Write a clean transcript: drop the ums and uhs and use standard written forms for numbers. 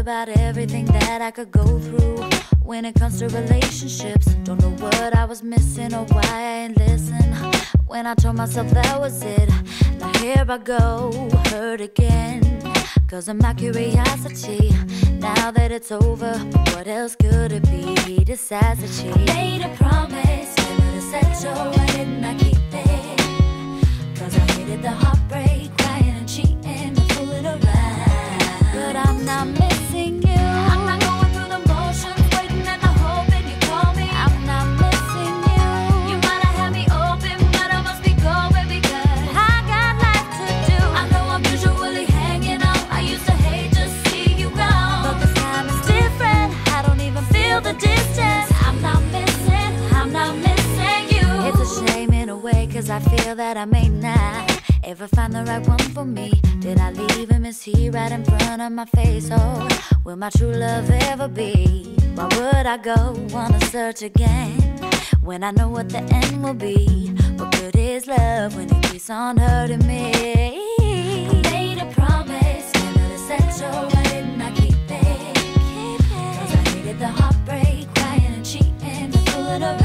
about everything that I could go through when it comes to relationships. Don't know what I was missing or why I ain't listen when I told myself that was it. Now here I go, hurt again, 'cause of my curiosity. Now that it's over, what else could it be? He decides to cheat. I made a promise, never to settle, why didn't I keep it? 'Cause I hated the heartbreak, crying and cheating and fooling around. But I'm not missing you. I'm not going through the motions, waiting and hoping you call me. I'm not missing you. You might have had me open, but I must be going because I got life to do. I know I'm usually hanging out, I used to hate to see you gone, but this time it's different, I don't even feel the distance. I'm not missing you. It's a shame in a way, 'cause I feel that I may not ever find the right one for me. Did I leave him? Is he right in front of my face? Oh, will my true love ever be? Why would I go wanna search again when I know what the end will be? What good is love when it keeps on hurting me? I made a promise, never to settle, why didn't I keep it? 'Cause I hated the heartbreak, crying and cheating and fooling around.